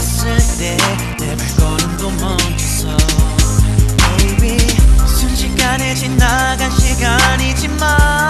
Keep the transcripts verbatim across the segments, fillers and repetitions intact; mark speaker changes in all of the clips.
Speaker 1: 섰을 때 내 발걸음도 멈춰서 Baby 순식간에 지나간 시간이지만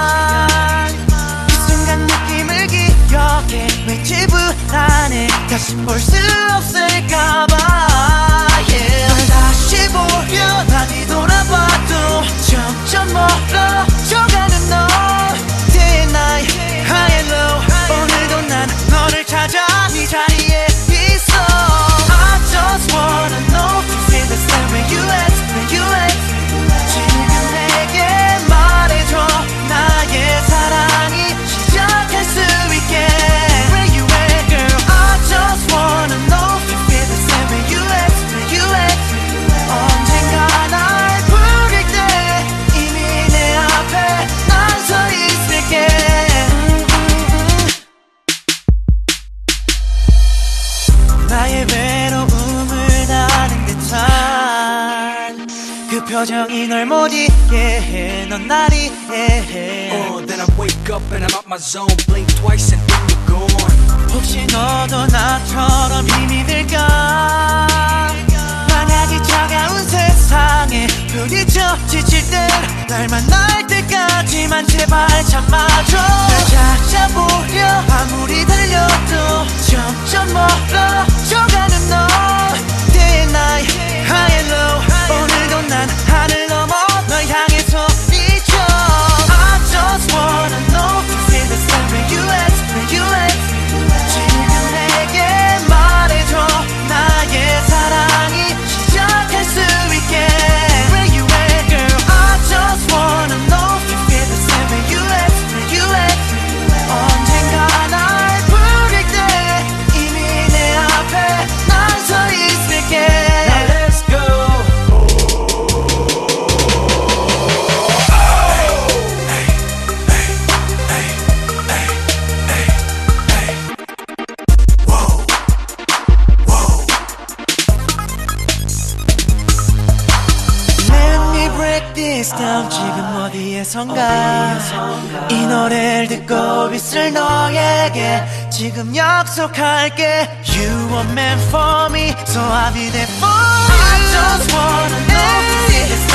Speaker 1: 그 순간 느낌을 기억해 왠지 불안해 다시 볼 수 없을까봐 yeah. 널 다시 보려 난 뒤돌아봐도 점점 멀어져가는 너 Day and night, high and low 오늘도 난 너를 찾아 네 자리에 있어 I just wanna know if you feel the same when you at, when you at 지금 내게 말해줘 나의 사랑이 시작할 수 있게 Where you at girl I just wanna know if you feel the same when you at, when you at 언젠가 날 부를 때 이미 내 앞에 난 서 있을게 나의 외로움을 다른 듯한 그 표정이 널 못 잊게 해 넌 날 이해해
Speaker 2: Oh, then I wake up and I'm out my zone Blink twice and then you're gone
Speaker 1: 혹시 너도 나처럼 힘이 들까 만약에 차가운 세상에 부딪혀 지칠 땐 날 만날 때까지만 제발 참아줘 날 찾아보려 아무리 달려도 점점 멀어져가는 너 Day and night, high and low 오늘도 난 하늘 넘어 널 향해 소리쳐 I just wanna know if you feel the same when you at, when you at 지금 내게 말해줘 나의 사랑이 시작할 수 있게 Where you at girl I just wanna know if you feel the same when you at, when you at 언젠가 날 부를 때 이미 내 앞에 난 서 있을게 Now let's go This down 지금 어디에선가 이 노래를 듣고 있을 너에게 지금 약속할게 You are meant for me So I'll be there for you I just wanna know if you feel the